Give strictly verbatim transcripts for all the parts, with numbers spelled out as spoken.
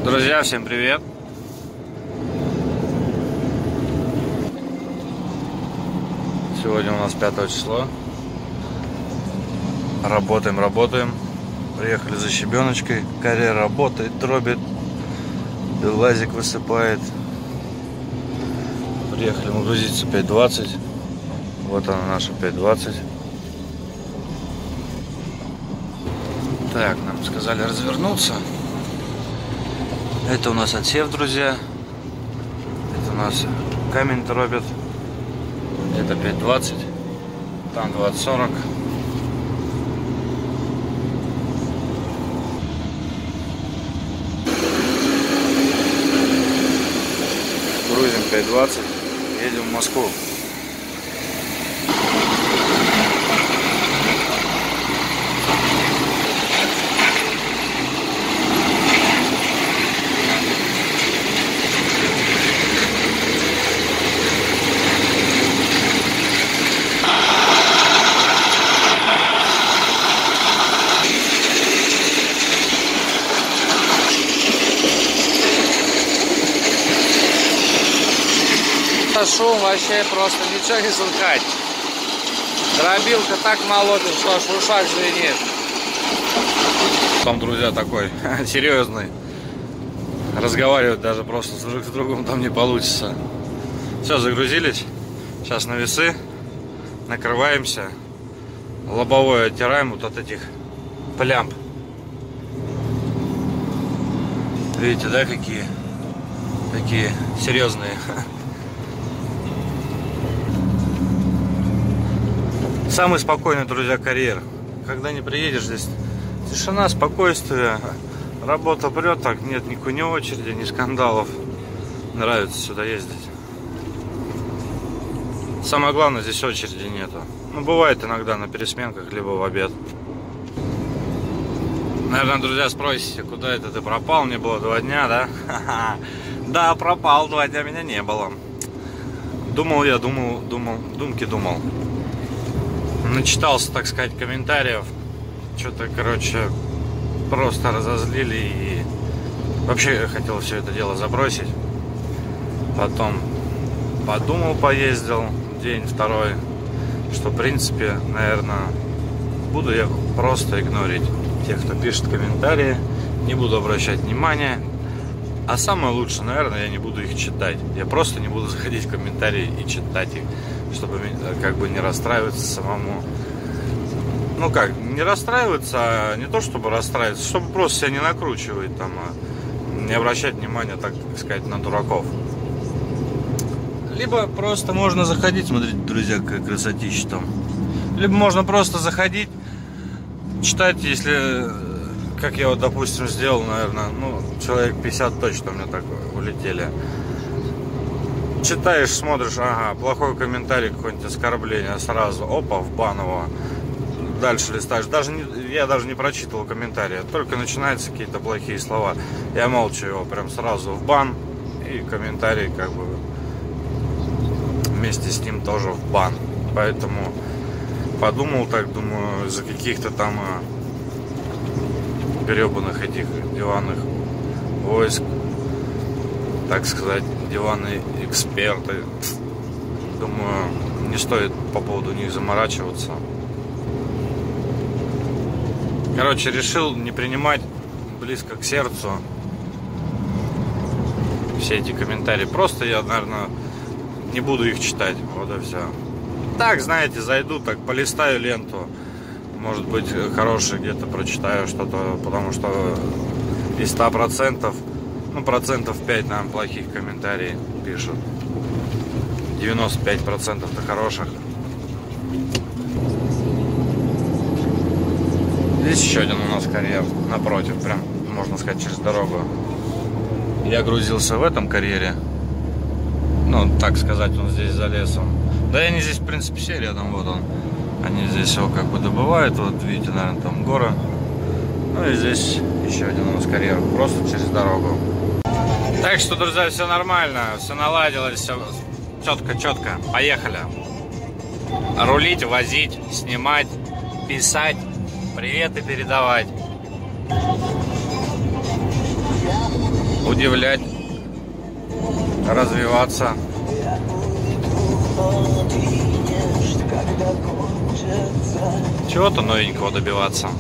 Друзья, всем привет! Сегодня у нас пятое число. Работаем, работаем. Приехали за щебеночкой. Карьер работает, дробит. Беллазик высыпает. Приехали мы грузиться пять двадцать. Вот она, наша пять двадцать. Так, нам сказали развернуться. Это у нас отсев, друзья. Это у нас камень дробит. Это пять двадцать. Там двадцать сорок. Грузим пять двадцать. Едем в Москву. Шум вообще просто ничего не слыхать. Дробилка так молотит, что аж в ушах звенит. Там, друзья, такой серьезный. Разговаривать даже просто друг с другом там не получится. Все, загрузились. Сейчас на весы. Накрываемся. Лобовое оттираем вот от этих плямб. Видите, да, какие? Такие серьезные. Самый спокойный, друзья, карьер. Когда не приедешь, здесь тишина, спокойствие. Работа прет, так нет никакой ни очереди, ни скандалов. Нравится сюда ездить. Самое главное, здесь очереди нету. Ну, бывает иногда на пересменках, либо в обед. Наверное, друзья, спросите, куда это ты пропал? Не было два дня, да? Да, пропал, два дня меня не было. Думал я, думал, думал, думки думал. Начитался, так сказать, комментариев. Что-то, короче, просто разозлили. И вообще я хотел все это дело забросить. Потом подумал, поездил день второй, что, в принципе, наверное, буду я просто игнорить тех, кто пишет комментарии. Не буду обращать внимания. А самое лучшее, наверное, я не буду их читать. Я просто не буду заходить в комментарии и читать их, чтобы как бы не расстраиваться самому. Ну как, не расстраиваться, а не то чтобы расстраиваться, чтобы просто себя не накручивать там, а не обращать внимания, так сказать, на дураков. Либо просто можно заходить, смотрите, друзья, какая красотища там. Либо можно просто заходить, читать, если, как я вот, допустим, сделал, наверное, ну, человек пятьдесят точно у меня так улетели. Читаешь, смотришь, ага, плохой комментарий, какое-нибудь оскорбление, сразу, опа, в бан его. Дальше листаешь. Даже не, я даже не прочитывал комментарии, только начинаются какие-то плохие слова. Я молча его прям сразу в бан, и комментарий как бы вместе с ним тоже в бан. Поэтому подумал так, думаю, за каких-то там гребаных этих диванных войск, так сказать, диванные эксперты. Думаю, не стоит по поводу них заморачиваться. Короче, решил не принимать близко к сердцу все эти комментарии. Просто я, наверное, не буду их читать. Вот и все. Так, знаете, зайду, так полистаю ленту. Может быть, хорошее где-то прочитаю что-то, потому что из ста процентов, ну, процентов пять нам плохих комментариев пишут. девяносто пять процентов-то хороших. Здесь еще один у нас карьер напротив, прям, можно сказать, через дорогу. Я грузился в этом карьере. Ну, так сказать, он здесь за лесом. Да и они здесь, в принципе, все рядом, вот он. Они здесь его как бы добывают, вот видите, наверное, там горы. Ну и здесь еще один у нас карьер, просто через дорогу. Так что, друзья, все нормально, все наладилось, все четко-четко. Поехали. Рулить, возить, снимать, писать, приветы передавать. удивлять, развиваться. Чего-то новенького добиваться.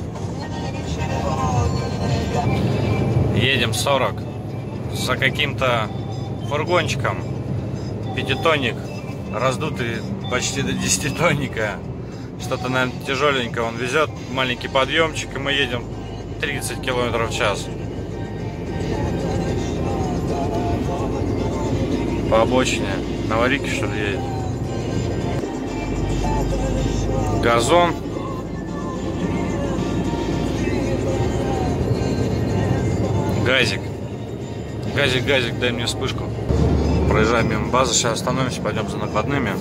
Едем сорок за каким-то фургончиком. Пятитонник, раздутый почти до десятитонника. Что-то, наверное, тяжеленькое он везет. Маленький подъемчик, и мы едем тридцать километров в час. По обочине. На Варике, что ли, едет. Газон. Газик. Газик, газик, дай мне вспышку. Проезжаем мимо базы. Сейчас остановимся, пойдем за накладными.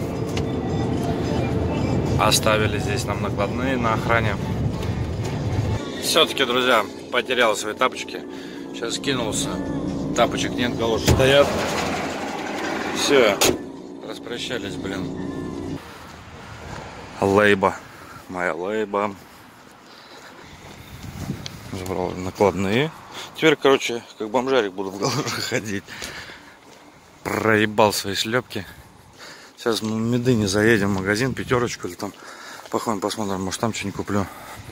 Оставили здесь нам накладные на охране. Все-таки, друзья, потерял свои тапочки. Сейчас скинулся. Тапочек нет, галоши стоят. Все, распрощались, блин. Лейба. Моя лейба. Забрал накладные. Теперь, короче, как бомжарик буду в галошах ходить. Проебал свои шлепки. Сейчас мы в Медыне заедем в магазин, пятерочку или там походим, посмотрим, может там что-нибудь куплю.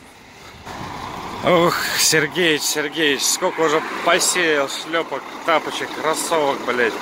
Ох, Сергеич, Сергеич, сколько уже посеял шлепок, тапочек, кроссовок, блять.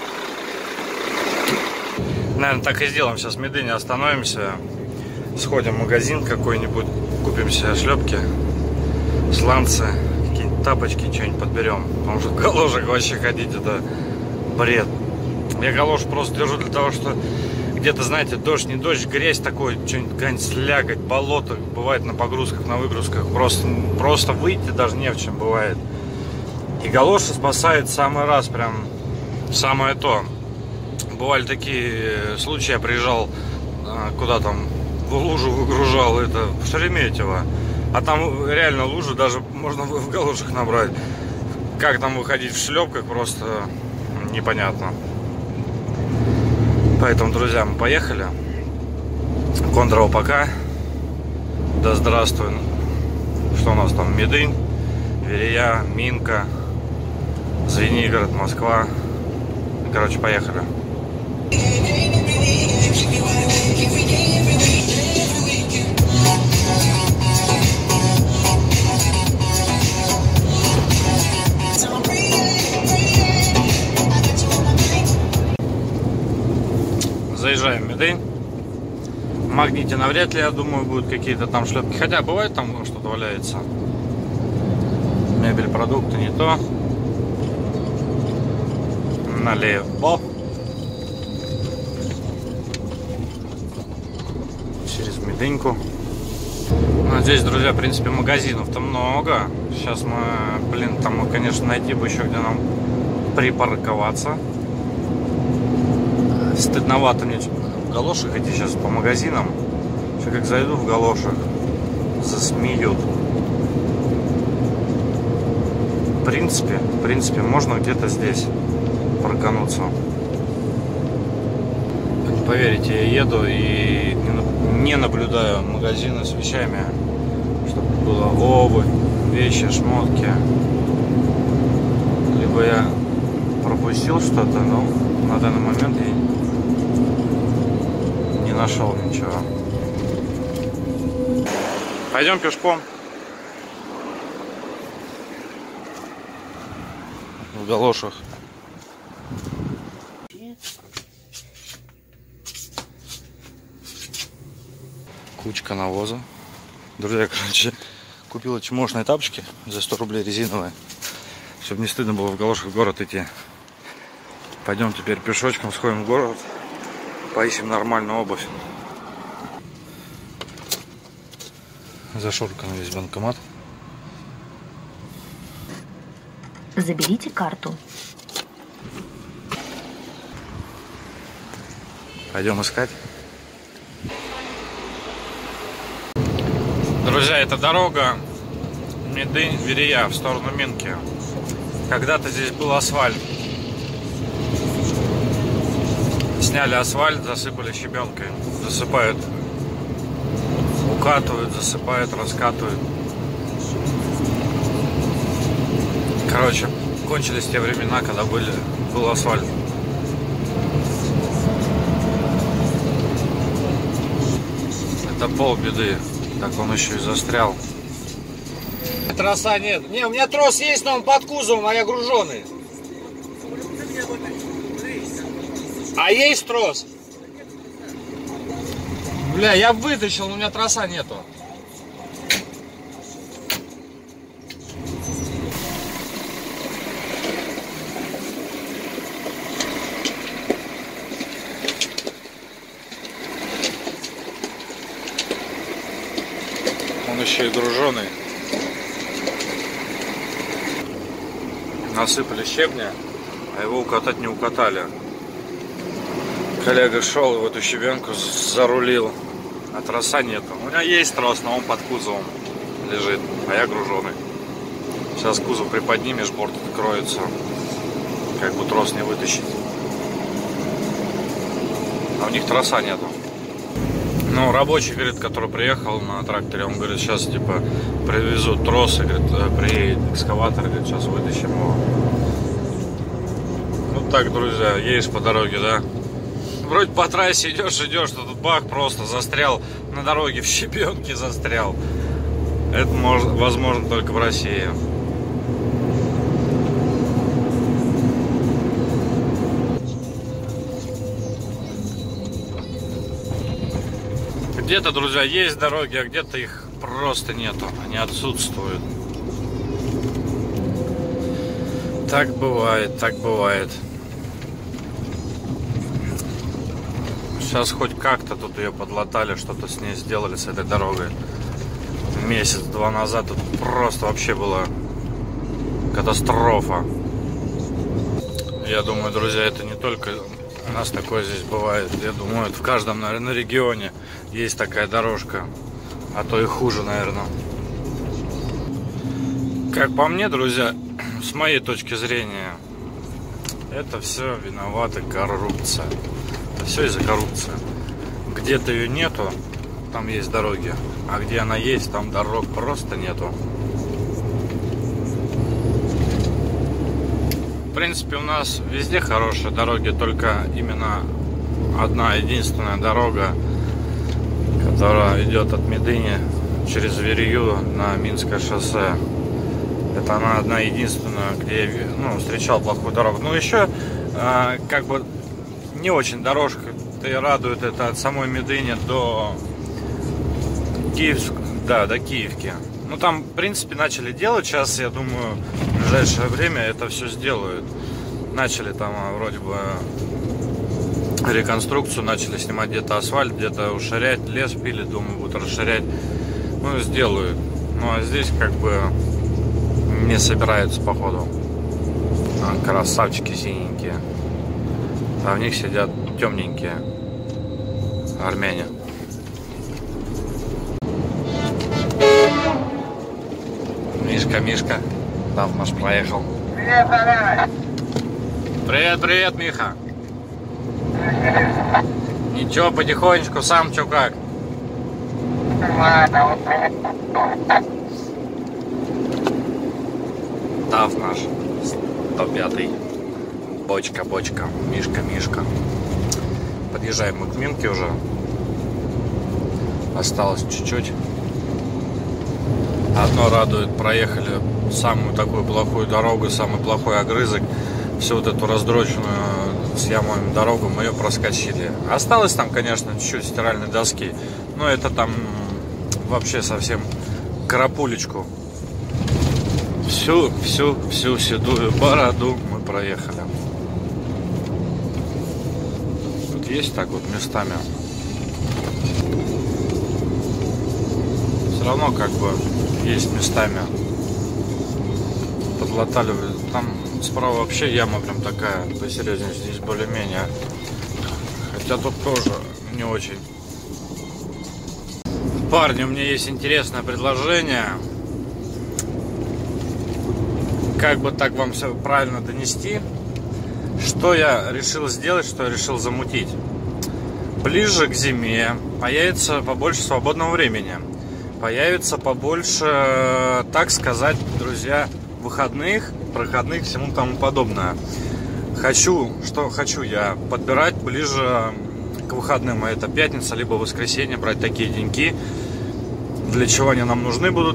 Наверное, так и сделаем. Сейчас в Медыне остановимся, сходим в магазин какой-нибудь, купим себе шлепки, сланцы, какие-нибудь тапочки, что-нибудь подберем. Потому что галошек вообще ходить это бред. Я галош просто держу для того, что где-то, знаете, дождь, не дождь, грязь такой, что-нибудь, какая-нибудь слякоть, болото, бывает на погрузках, на выгрузках, просто, просто выйти даже не в чем бывает. И галоши спасает в самый раз, прям самое то. Бывали такие случаи, я приезжал, куда там, в лужу выгружал, это, в Шереметьево, а там реально лужу даже можно в галошах набрать. Как там выходить в шлепках, просто непонятно. Поэтому, друзья, мы поехали. Кондрово пока. Да здравствуй. Что у нас там? Медынь, Верея, Минка, Звенигород, Москва. Короче, поехали. Заезжаем в Медынь. В Магните навряд ли, я думаю, будут какие-то там шлепки. Хотя бывает там что-то валяется. Мебель, продукты не то. Налево. Через Медыньку. Ну, здесь, друзья, в принципе, магазинов-то много. Сейчас мы, блин, там, конечно, найти бы еще где нам припарковаться. Стыдновато мне в галошах идти сейчас по магазинам. Что как зайду в галошах, засмеют. В принципе, в принципе, можно где-то здесь паркануться. Вы не поверите, я еду и не наблюдаю магазины с вещами, чтобы было обувь, вещи, шмотки. Либо я пропустил что-то, но на данный момент я не нашел ничего. Пойдем пешком. В галошах. Кучка навоза. Друзья, короче, купила чмошные тапочки за сто рублей резиновые, чтобы не стыдно было в галошах в город идти. Пойдем теперь пешочком, сходим в город, поищем нормальную обувь. Зашуркан весь банкомат. Заберите карту. Пойдем искать. Друзья, это дорога Медынь-Верея в сторону Минки. Когда-то здесь был асфальт. Сняли асфальт, засыпали щебенкой. Засыпают, укатывают, засыпают, раскатывают. Короче, кончились те времена, когда были, был асфальт. Это полбеды. Так он еще и застрял. Троса нет. Не, у меня трос есть, но он под кузовом, а я груженый. А есть трос? Бля, я вытащил, но у меня троса нету. Он еще и груженый. Насыпали щебня, а его укатать не укатали. Коллега шел и в эту щебенку зарулил, а троса нету. У меня есть трос, но он под кузовом лежит, а я груженый. Сейчас кузов приподнимешь, борт откроется, как бы трос не вытащить. А у них троса нету. Ну, рабочий, говорит, который приехал на тракторе, он говорит, сейчас, типа, привезут тросы, говорит, приедет экскаватор, говорит, сейчас вытащим его. Ну, так, друзья, едешь по дороге, да? Вроде по трассе идешь, идешь, тут бах, просто застрял на дороге, в щебенке застрял. Это может, возможно только в России. Где-то, друзья, есть дороги, а где-то их просто нету, они отсутствуют. Так бывает, так бывает. Сейчас хоть как-то тут ее подлатали, что-то с ней сделали, с этой дорогой. Месяц-два назад тут просто вообще была катастрофа. Я думаю, друзья, это не только у нас такое здесь бывает. Я думаю, в каждом, наверное, регионе есть такая дорожка. А то и хуже, наверное. Как по мне, друзья, с моей точки зрения, это все виновата коррупция. Это все из-за коррупции. Где-то ее нету, там есть дороги. А где она есть, там дорог просто нету. В принципе, у нас везде хорошие дороги, только именно одна единственная дорога, которая идет от Медыни через Верью на Минское шоссе. Это она одна единственная, где я, ну, встречал плохую дорогу. Ну, еще э, как бы не очень дорожка и радует это от самой Медыни до Киевск, да, до Киевки. Ну, там, в принципе, начали делать. Сейчас, я думаю, в ближайшее время это все сделают. Начали там вроде бы реконструкцию, начали снимать где-то асфальт, где-то уширять, лес пили, думаю, будут расширять. Ну, сделают. Ну, а здесь как бы не собираются, походу. А, красавчики синенькие. А в них сидят темненькие армяне. Мишка, Мишка, там наш проехал. Привет, привет, Миха. Ничего, потихонечку, сам чё как? Тав наш, сто пятый. Бочка, бочка, Мишка, Мишка. Подъезжаем мы к Минке уже. Осталось чуть-чуть. Одно радует, проехали самую такую плохую дорогу, самый плохой огрызок. Всю вот эту раздроченную с ямами дорогу мы ее проскочили. Осталось там, конечно, чуть-чуть стиральной доски, но это там вообще совсем карапулечку. Всю, всю, всю седую бороду мы проехали. Тут есть так вот местами. Все равно как бы есть местами. Подлатали. Там справа вообще яма прям такая посерьезнее, здесь более-менее. Хотя тут тоже не очень. Парни, у меня есть интересное предложение. Как бы так вам все правильно донести? Что я решил сделать, что я решил замутить? Ближе к зиме появится побольше свободного времени. Появится побольше, так сказать, друзья, выходных, проходных, всему тому подобное. Хочу, что хочу я подбирать ближе к выходным, а это пятница, либо воскресенье, брать такие деньки. Для чего они нам нужны будут?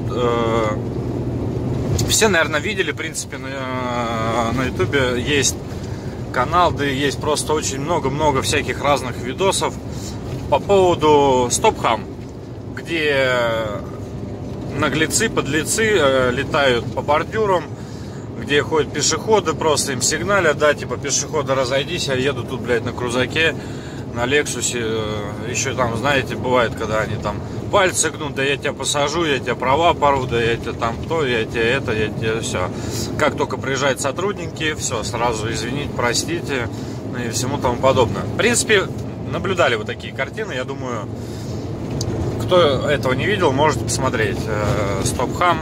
Все, наверное, видели, в принципе, на, на ютубе есть канал, да и есть просто очень много-много всяких разных видосов по поводу стоп-хам, где наглецы, подлецы э, летают по бордюрам, где ходят пешеходы, просто им сигналят, да, типа, пешеходы, разойдись, я еду тут, блядь, на крузаке, на Лексусе, э, еще там, знаете, бывает, когда они там пальцы гнут, да я тебя посажу, я тебя права порву, да я тебя там то, я тебя это, я тебя все. Как только приезжают сотрудники, все, сразу извините, простите, ну и всему тому подобное. В принципе, наблюдали вот такие картины, я думаю, кто этого не видел, можете посмотреть. Стоп-хам,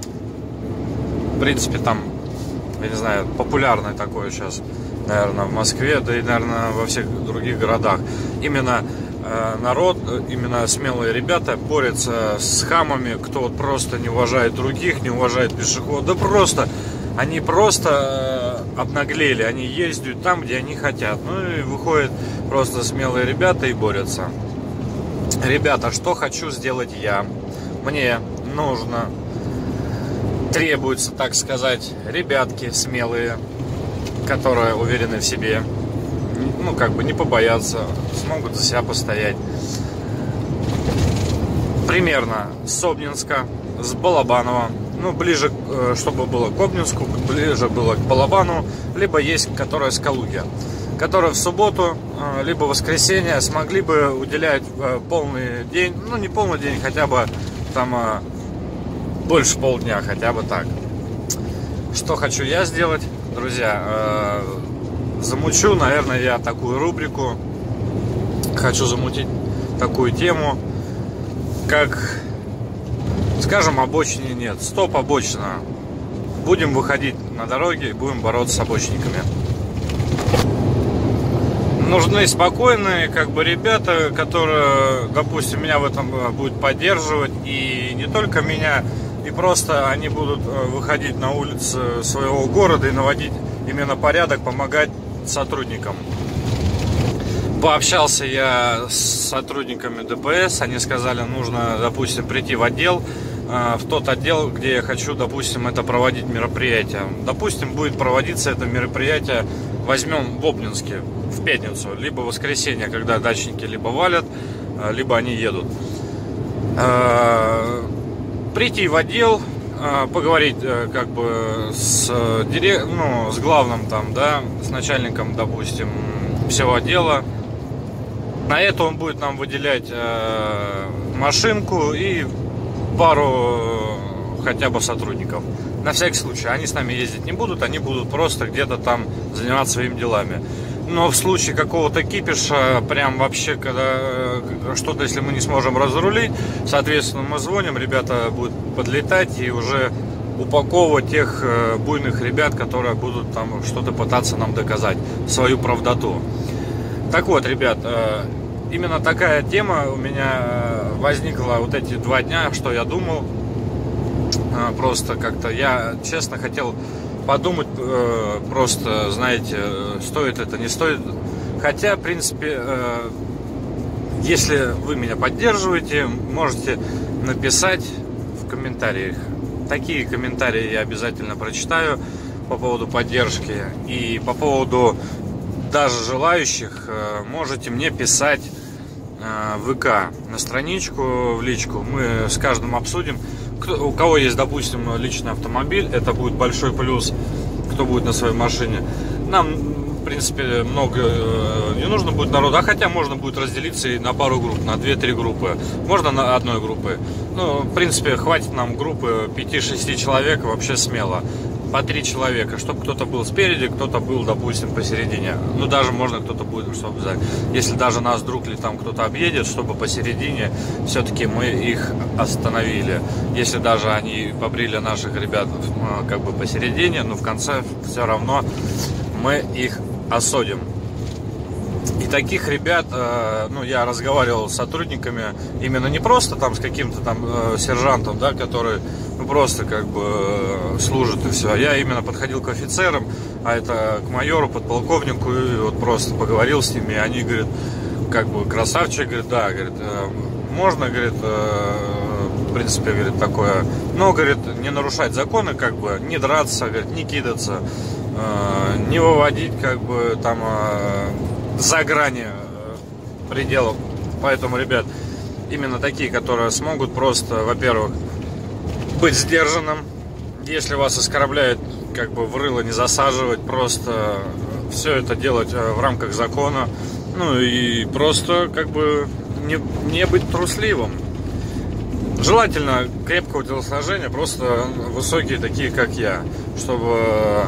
в принципе, там, я не знаю, популярный такой сейчас, наверное, в Москве, да и, наверное, во всех других городах. Именно народ, именно смелые ребята борются с хамами, кто вот просто не уважает других, не уважает пешеходов, да просто, они просто обнаглели, они ездят там, где они хотят, ну и выходят просто смелые ребята и борются. Ребята, что хочу сделать я? Мне нужно, требуется, так сказать, ребятки смелые, которые уверены в себе, ну, как бы не побоятся, смогут за себя постоять. Примерно с Обнинска, с Балабанова, ну, ближе, чтобы было к Обнинску, ближе было к Балабану, либо есть, которая с Калуги, которые в субботу, либо в воскресенье смогли бы уделять полный день, ну, не полный день, хотя бы там больше полдня, хотя бы так. Что хочу я сделать, друзья? Замучу, наверное, я такую рубрику. Хочу замутить такую тему, как, скажем, обочине нет. Стоп, обочина. Будем выходить на дороги и будем бороться с обочинниками. Нужны спокойные, как бы, ребята, которые, допустим, меня в этом будут поддерживать. И не только меня, и просто они будут выходить на улицы своего города и наводить именно порядок, помогать сотрудникам. Пообщался я с сотрудниками ДПС, они сказали, нужно, допустим, прийти в отдел, в тот отдел, где я хочу, допустим, это проводить мероприятие. Допустим, будет проводиться это мероприятие, возьмем в Обнинске в пятницу, либо в воскресенье, когда дачники либо валят, либо они едут. Прийти в отдел, поговорить как бы с, ну, с главным там, да, с начальником, допустим, всего отдела. На это он будет нам выделять э, машинку и пару хотя бы сотрудников. На всякий случай, они с нами ездить не будут, они будут просто где-то там заниматься своими делами. Но в случае какого-то кипиша, прям вообще, когда что-то, если мы не сможем разрулить, соответственно, мы звоним, ребята будут подлетать и уже упаковывать тех буйных ребят, которые будут там что-то пытаться нам доказать, свою правдоту. Так вот, ребят, именно такая тема у меня возникла вот эти два дня, что я думал. Просто как-то я, честно, хотел подумать, просто, знаете, стоит это, не стоит. Хотя, в принципе, если вы меня поддерживаете, можете написать в комментариях. Такие комментарии я обязательно прочитаю по поводу поддержки. И по поводу даже желающих, можете мне писать в ВК на страничку, в личку. Мы с каждым обсудим. У кого есть, допустим, личный автомобиль, это будет большой плюс, кто будет на своей машине. Нам, в принципе, много не нужно будет народа, а хотя можно будет разделиться и на пару групп, на две-три группы. Можно на одной группы. Ну, в принципе, хватит нам группы пяти-шести человек вообще смело. По три человека, чтобы кто-то был спереди, кто-то был, допустим, посередине. Ну, даже можно кто-то будет, чтобы взять. Если даже нас вдруг ли там кто-то объедет, чтобы посередине, все-таки мы их остановили. Если даже они побрили наших ребят как бы посередине, но в конце все равно мы их осудим. И таких ребят, ну, я разговаривал с сотрудниками, именно не просто там с каким-то там сержантом, да, который, ну, просто как бы служит и все. Я именно подходил к офицерам, а это к майору, подполковнику, и вот просто поговорил с ними, и они говорят, как бы красавчик, говорит, да, говорит, можно, говорит, в принципе, говорит, такое, но, говорит, не нарушать законы, как бы, не драться, говорит, не кидаться, не выводить, как бы, там, за грани пределов. Поэтому, ребят, именно такие, которые смогут просто, во-первых, быть сдержанным, если вас оскорбляют, как бы в рыло не засаживать, просто все это делать в рамках закона, ну и просто, как бы, не, не быть трусливым. Желательно крепкого телосложения, просто высокие такие, как я, чтобы,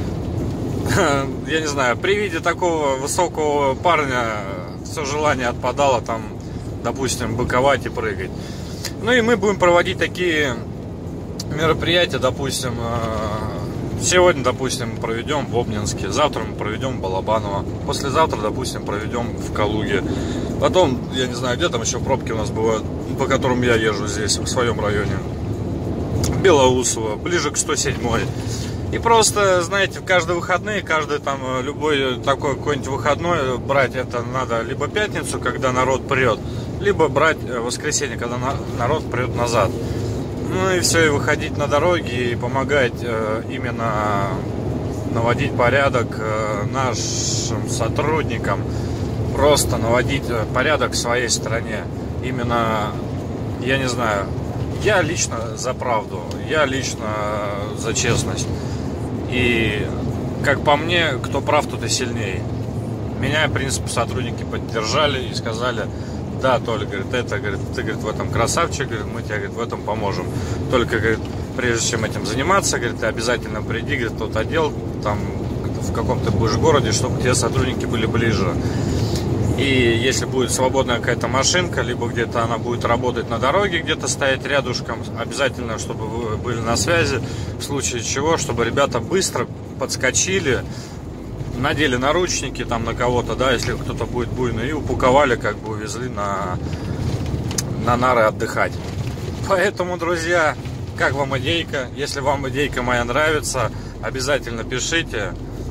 я не знаю, при виде такого высокого парня все желание отпадало там, допустим, быковать и прыгать. Ну и мы будем проводить такие мероприятия, допустим, сегодня, допустим, проведем в Обнинске, завтра мы проведем в Балабаново, послезавтра, допустим, проведем в Калуге. Потом, я не знаю, где там еще пробки у нас бывают, по которым я езжу здесь, в своем районе. Белоусово, ближе к сто седьмой. И просто, знаете, в каждые выходные, каждый там, любой такой какой-нибудь выходной брать это надо либо пятницу, когда народ прет, либо брать воскресенье, когда народ прет назад. Ну и все, и выходить на дороги и помогать э, именно наводить порядок э, нашим сотрудникам, просто наводить порядок в своей стране. Именно, я не знаю, я лично за правду, я лично за честность. И, как по мне, кто прав, тот и сильнее. Меня, в принципе, сотрудники поддержали и сказали: да, Толя, говорит, это, говорит, ты, говорит, в этом красавчик, говорит, мы тебе, говорит, в этом поможем. Только, говорит, прежде чем этим заниматься, говорит, ты обязательно приди, говорит, в тот отдел, там, в каком-то будешь городе, чтобы те сотрудники были ближе. И если будет свободная какая-то машинка, либо где-то она будет работать на дороге, где-то стоять рядышком, обязательно, чтобы вы были на связи, в случае чего, чтобы ребята быстро подскочили, надели наручники там на кого-то, да, если кто-то будет буйный, и упаковали, как бы увезли на, на нары отдыхать. Поэтому, друзья, как вам идейка? Если вам идейка моя нравится, обязательно пишите.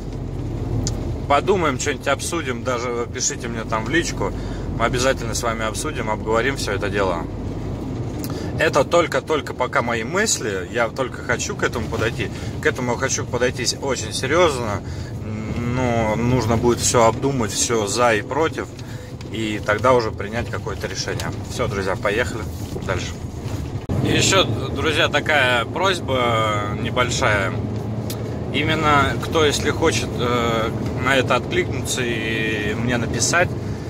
Подумаем, что-нибудь обсудим, даже пишите мне там в личку. Мы обязательно с вами обсудим, обговорим все это дело. Это только-только пока мои мысли, я только хочу к этому подойти. К этому я хочу подойти очень серьезно. Но нужно будет все обдумать, все за и против, и тогда уже принять какое-то решение. Все, друзья, поехали дальше. И еще, друзья, такая просьба небольшая. Именно кто, если хочет э, на это откликнуться и мне написать,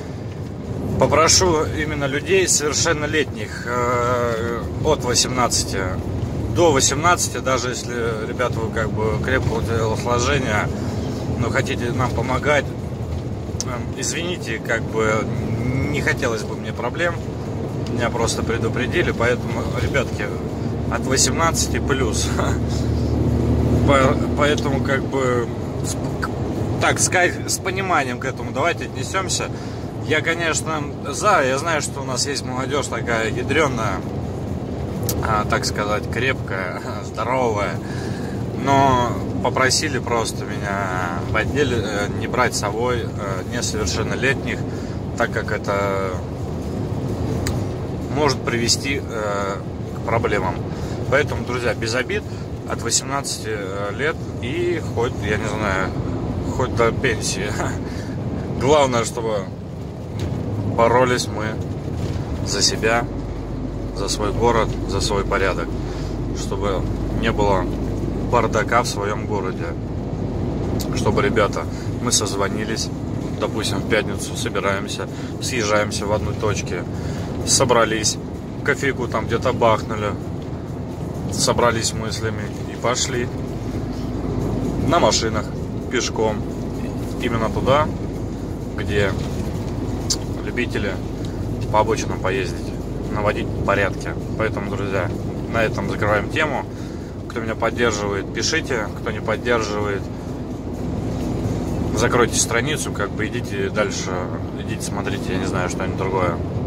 попрошу именно людей совершеннолетних, э, от восемнадцати до восемнадцати, даже если, ребята, вы как бы крепкого телосложения, но хотите нам помогать, извините, как бы не хотелось бы мне проблем, меня просто предупредили, поэтому, ребятки, от восемнадцати плюс. Поэтому, как бы, так сказать, с пониманием к этому давайте отнесемся. Я, конечно, за, я знаю, что у нас есть молодежь такая ядреная, так сказать, крепкая, здоровая, но попросили просто меня в отделе не брать с собой несовершеннолетних, так как это может привести к проблемам. Поэтому, друзья, без обид, от восемнадцати лет и хоть, я не знаю, хоть до пенсии. Главное, чтобы боролись мы за себя, за свой город, за свой порядок, чтобы не было бардака в своем городе, чтобы, ребята, мы созвонились, допустим, в пятницу собираемся, съезжаемся в одной точке, собрались, кофейку там где-то бахнули, собрались мыслями и пошли на машинах, пешком, именно туда, где любители по обочинам поездить, наводить порядки. Поэтому, друзья, на этом закрываем тему. Кто меня поддерживает, пишите. Кто не поддерживает, закройте страницу, как бы идите дальше, идите смотрите, я не знаю, что-нибудь другое.